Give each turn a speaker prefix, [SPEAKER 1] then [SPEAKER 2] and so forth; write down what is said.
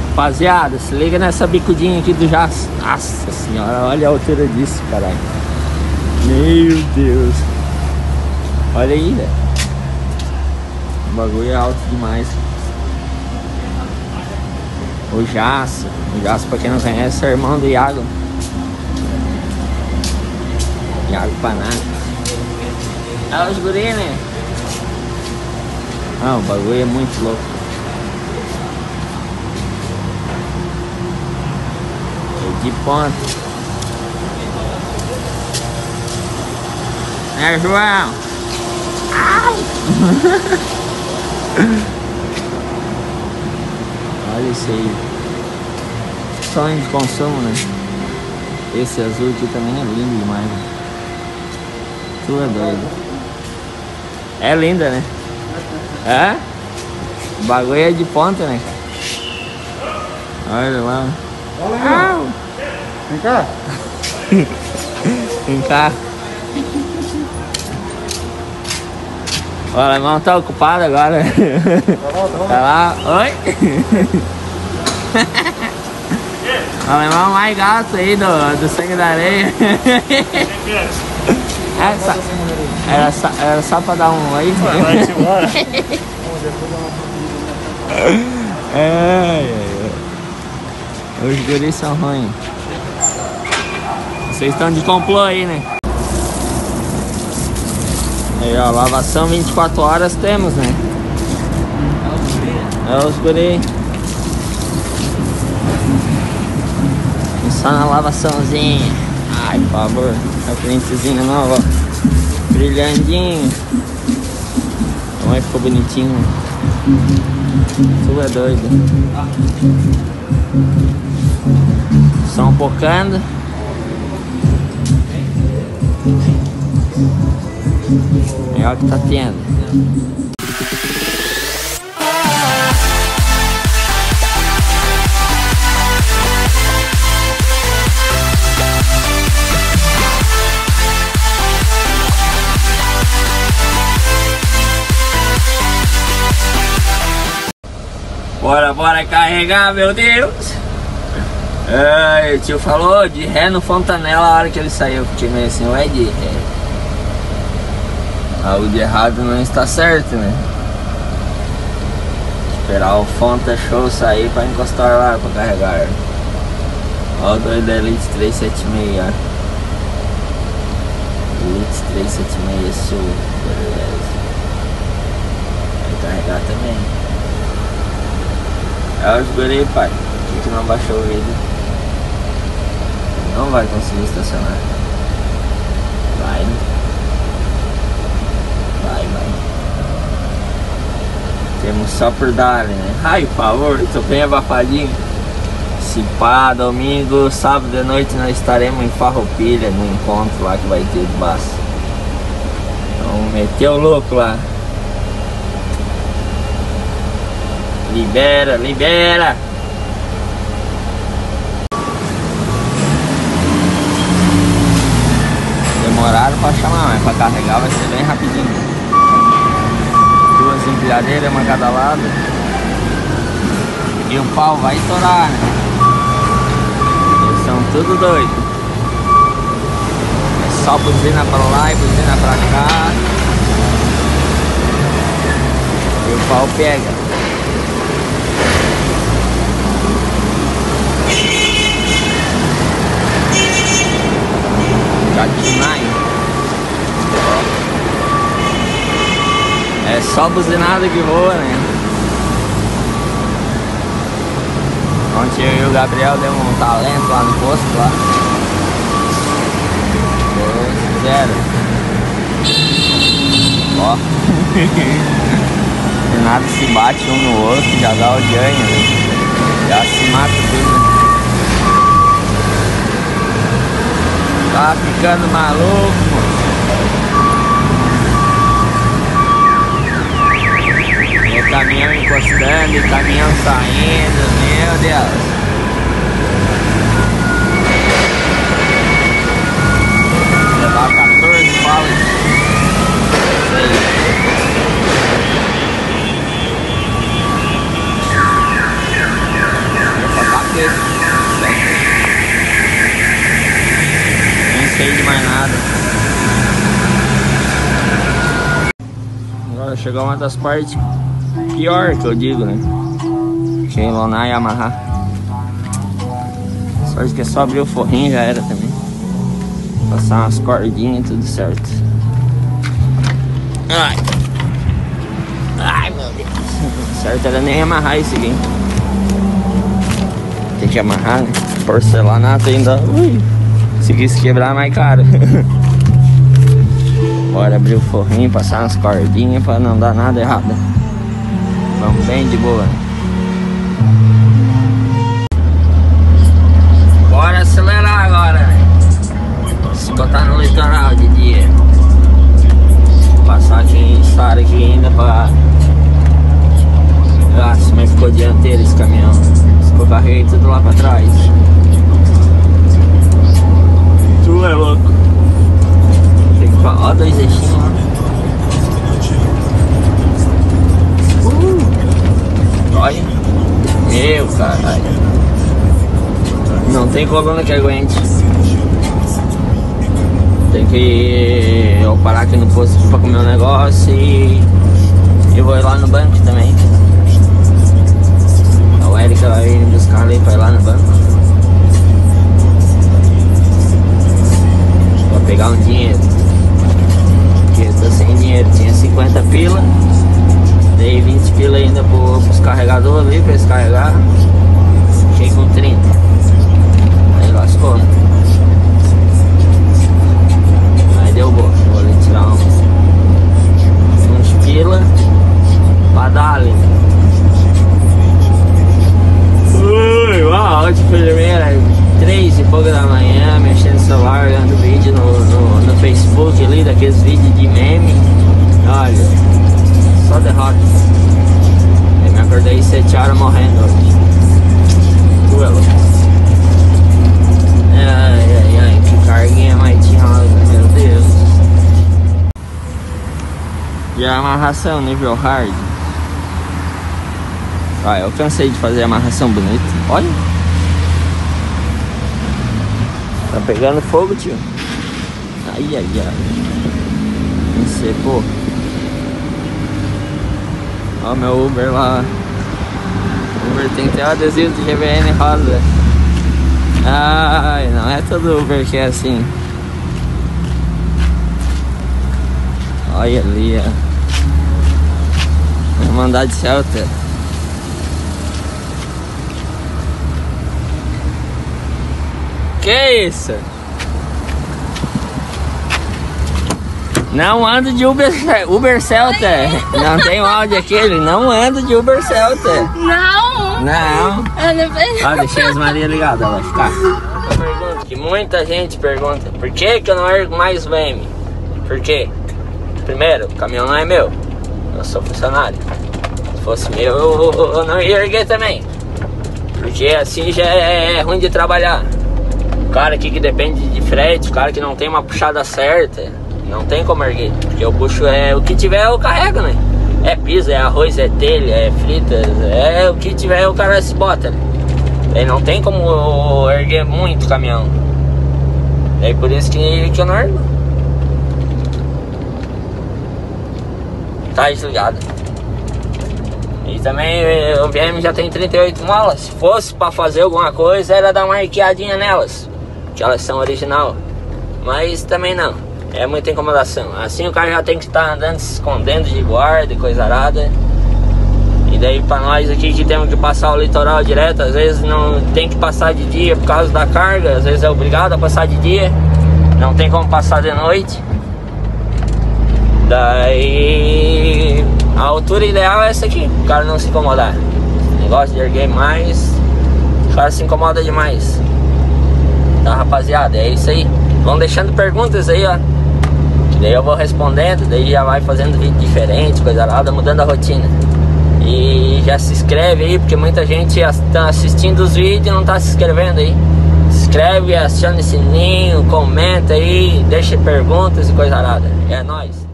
[SPEAKER 1] Rapaziada, se liga nessa bicudinha aqui do Jaça. Nossa senhora, olha a altura disso, caralho. Meu Deus. Olha aí, velho. O bagulho é alto demais. O Jaça, pra quem não conhece, é irmão do Iago. Iago Panaca. Olha os guri, né? Ah, o bagulho é muito louco. É de ponta. É, João? Olha isso aí. Sonho de consumo, né? Esse azul aqui também é lindo demais, né? Tu é doido. É linda, né? É? O bagulho é de ponta, né? Olha lá.
[SPEAKER 2] Olha aí. Vem cá.
[SPEAKER 1] Vem cá. O alemão tá ocupado agora. Tá lá. Oi? O alemão mais gato aí do sangue da areia. Era só pra dar um oi.
[SPEAKER 2] Vai-te embora.
[SPEAKER 1] Os guris são ruins. Vocês estão de complô aí, né? Aí, ó, lavação 24 horas temos, né? É os guri. Só na lavaçãozinha. Ai, por favor. A frentezinha nova, ó. Brilhandinho. Como é que ficou bonitinho. Tu é doido. Só pocando. É o que tá tendo. Bora carregar, meu Deus. O tio falou de ré no Fontanella a hora que ele saiu. Porque meio assim, ué, de ré. O de errado não está certo, né? Esperar o Fonta Show sair pra encostar lá pra carregar. Olha o doido da Elite 376, ó. Elite 376 Sul. Beleza. Vai carregar também. Olha os guri, pai. Por que não baixou o vídeo? Não vai conseguir estacionar. Vai, né? Vai. Temos só por dar, né? Ai, por favor, tô bem abafadinho. Se pá, domingo, sábado de noite nós estaremos em Farroupilha, no encontro lá que vai ter de baixo. Vamos meter o louco lá. Libera. Demoraram pra chamar, mas pra carregar vai ser bem rapidinho. 2 empilhadeiras, uma cada lado. E o pau vai estourar, né? Eles são tudo doidos. É só buzina pra lá e buzina pra cá. E o pau pega. É só buzinada que voa, né? Ontem eu e o Gabriel demos um talento lá no posto lá. Fizeram. Ó. Nada se bate um no outro, já dá o ganho, né? Já se mata tudo. Tá ficando maluco, mano. E caminhão encostando, e caminhão saindo, meu Deus. Levar 14 balas. chegou uma das partes pior que eu digo, né? Tinha que lonar e amarrar. Sorte que é só abrir o forrinho já era também. Passar umas cordinhas e tudo certo. Ai! Ai, meu Deus! Certo era nem amarrar isso aqui. Tem que amarrar, né? Porcelanato ainda. Ui! Se quis quebrar, mais caro. Bora abrir o forrinho, passar umas cordinhas pra não dar nada errado. Vamos bem de boa. Bora acelerar agora, né? Escotar no litoral de dia. Passar aqui em Sara aqui ainda pra... Nossa, mas ficou dianteiro esse caminhão. Ficou carreguei tudo lá pra trás. Tu é louco. Ó, dois eixinhos lá. Olha. Meu caralho. Não tem coluna que aguente. Tem que eu parar aqui no posto pra comer um negócio e eu vou ir lá no banco também. A Erika vai vir me buscar ali pra ir lá no banco. Pra pegar um dinheiro. Porque eu tô sem dinheiro, tinha 50 pila. Dei 20 pila ainda pros carregadores ali pra eles carregar. Fiquei com 30. Aí lascou, né? Aí deu boa. Vou ali tirar uns pila pra dar ali. Ui, uau, de primeira 3 e pouco da manhã, mexendo no celular, olhando vídeo no Facebook ali, daqueles vídeos de meme. Olha, só derrota. Eu me acordei 7 horas morrendo hoje. Tu é louco. Ai, que carguinha mais tinha lá, meu Deus. E a amarração nível hard. Ah, eu cansei de fazer amarração bonita. Olha. Tá pegando fogo, tio. Ai. Encepou. Ó, meu Uber lá. O Uber tem até o adesivo do GVN rosa. Ai, não é todo Uber que é assim. Olha ali, ó. Vamos andar de Celta. Que isso? Não ando de Uber Celta. Não tem um áudio aquele. Não ando de Uber Celta. Não. Ó, deixei as Maria ligada, vai ficar. Uma pergunta que muita gente pergunta: por que eu não ergo mais o M? Por quê? Primeiro, o caminhão não é meu. Eu sou funcionário. Se fosse meu, eu não ia erguer também. Porque assim já é ruim de trabalhar. O cara aqui que depende de frete, o cara que não tem uma puxada certa, não tem como erguer. Porque eu puxo, o que tiver eu carrego, né? É piso, é arroz, é telha, é fritas, é o que tiver o cara se bota, né? Aí não tem como erguer muito caminhão. É por isso que eu não ergo. Tá desligado. E também o VM já tem 38 molas. Se fosse pra fazer alguma coisa, era dar uma arqueadinha nelas, que elas são original. Mas também não, é muita incomodação. Assim o cara já tem que estar andando se escondendo de guarda e coisa arada. E daí pra nós aqui que temos que passar o litoral direto, às vezes não tem que passar de dia por causa da carga. Às vezes é obrigado a passar de dia, não tem como passar de noite. Daí a altura ideal é essa aqui, o cara não se incomodar. Negócio de erguer mais, o cara se incomoda demais. Tá, rapaziada, é isso aí. Vão deixando perguntas aí, ó, que daí eu vou respondendo. Daí já vai fazendo vídeo diferente, coisa nada, mudando a rotina. E já se inscreve aí, porque muita gente tá assistindo os vídeos e não tá se inscrevendo aí. Se inscreve, aciona o sininho, comenta aí, deixa perguntas e coisa nada. É nóis.